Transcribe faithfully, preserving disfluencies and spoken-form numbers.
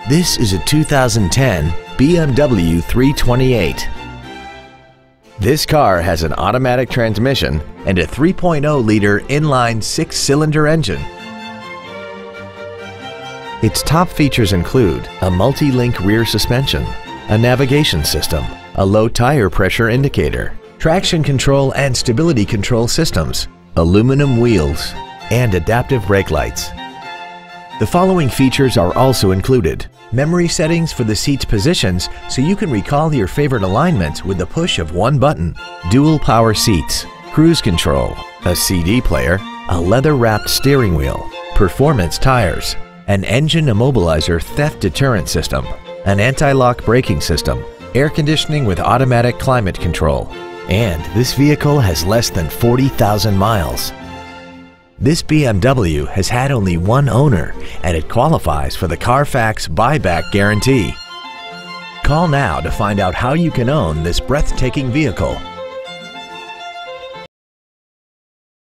This is a two thousand ten B M W three twenty-eight. This car has an automatic transmission and a three point oh liter inline six-cylinder engine. Its top features include a multi-link rear suspension, a navigation system, a low tire pressure indicator, traction control and stability control systems, aluminum wheels, and adaptive brake lights. The following features are also included: memory settings for the seat's positions so you can recall your favorite alignments with the push of one button, dual power seats, cruise control, a C D player, a leather-wrapped steering wheel, performance tires, an engine immobilizer theft deterrent system, an anti-lock braking system, air conditioning with automatic climate control, and this vehicle has less than forty thousand miles. This B M W has had only one owner and it qualifies for the Carfax buyback guarantee. Call now to find out how you can own this breathtaking vehicle.